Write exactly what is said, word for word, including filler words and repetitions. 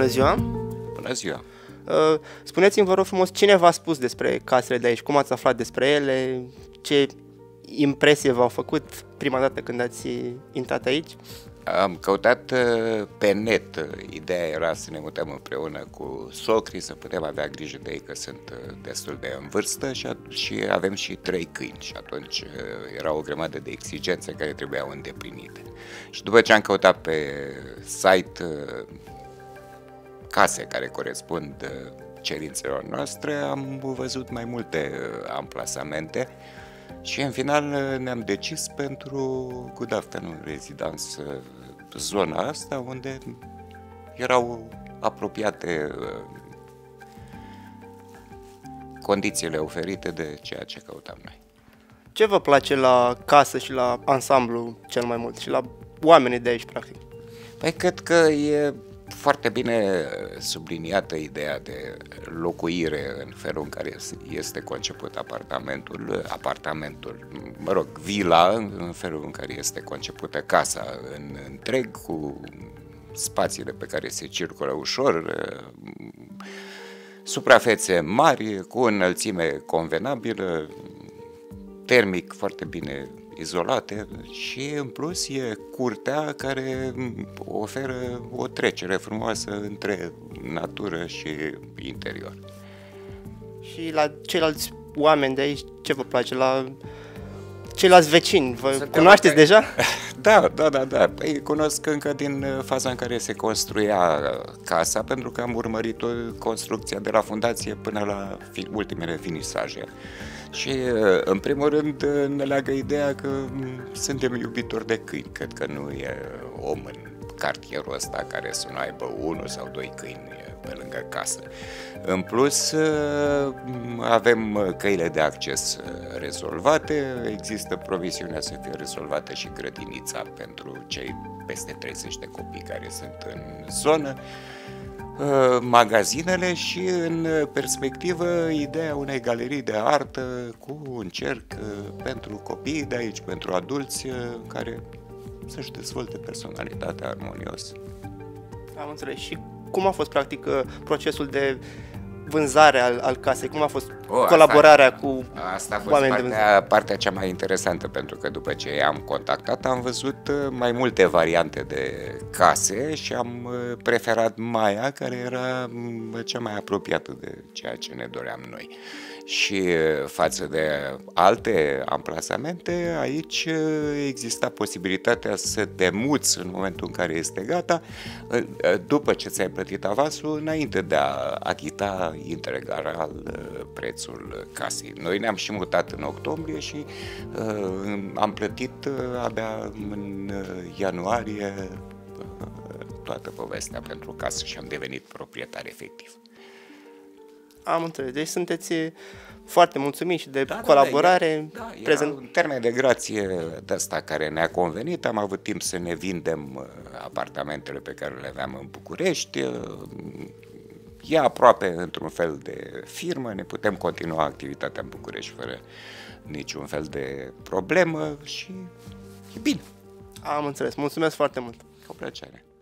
Bună ziua! Bună ziua! Uh, Spuneți-mi, vă rog frumos, cine v-a spus despre casele de aici? Cum ați aflat despre ele? Ce impresie v-au făcut prima dată când ați intrat aici? Am căutat pe net. Ideea era să ne mutăm împreună cu socrii, să putem avea grijă de ei, că sunt destul de în vârstă și, și avem și trei câini și atunci era o grămadă de exigențe care trebuiau îndeplinite. Și după ce am căutat pe site case care corespund cerințelor noastre, am văzut mai multe amplasamente și în final ne-am decis pentru Good Afternoon Residence, zona asta unde erau apropiate condițiile oferite de ceea ce căutam noi. Ce vă place la casă și la ansamblu cel mai mult și la oamenii de aici, practic? Păi cred că e foarte bine subliniată ideea de locuire în felul în care este conceput apartamentul, apartamentul, mă rog, vila, în felul în care este concepută casa în întreg, cu spațiile pe care se circulă ușor, suprafețe mari, cu o înălțime convenabilă, termic foarte bine izolate și în plus e curtea care oferă o trecere frumoasă între natură și interior. Și la ceilalți oameni de aici, ce vă place? La ceilalți vecini, vă Suntem cunoașteți deja? Da, da, da, da. Păi cunosc încă din faza în care se construia casa, pentru că am urmărit o construcție de la fundație până la ultimele finisaje. Și, în primul rând, ne leagă ideea că suntem iubitori de câini. Cred că nu e om în cartierul ăsta care să nu aibă unul sau doi câini pe lângă casă. În plus, avem căile de acces rezolvate, există provisiunea să fie rezolvată și grădinița pentru cei peste treizeci de copii care sunt în zonă, magazinele și, în perspectivă, ideea unei galerii de artă cu un cerc pentru copii de aici, pentru adulți care să-și dezvolte personalitatea armonios. Am înțeles. Și cum a fost, practic, procesul de vânzare al, al casei? Cum a fost o, colaborarea asta, cu Asta a fost oamenii partea, de vânzare? partea cea mai interesantă, pentru că după ce i-am contactat am văzut mai multe variante de case și am preferat Maia, care era cea mai apropiată de ceea ce ne doream noi. Și față de alte amplasamente, aici exista posibilitatea să te muți în momentul în care este gata, după ce ți-ai plătit avansul, înainte de a achita integral prețul casei. Noi ne-am și mutat în octombrie și uh, am plătit uh, abia în ianuarie uh, toată povestea pentru casă și am devenit proprietar efectiv. Am înțeles. Deci sunteți foarte mulțumiți și de da, colaborare. Da, da, era prezent... un termen de grație de ăsta care ne-a convenit. Am avut timp să ne vindem apartamentele pe care le aveam în București. E aproape într-un fel de firmă, ne putem continua activitatea în București fără niciun fel de problemă și e bine. Am înțeles. Mulțumesc foarte mult. Cu plăcere.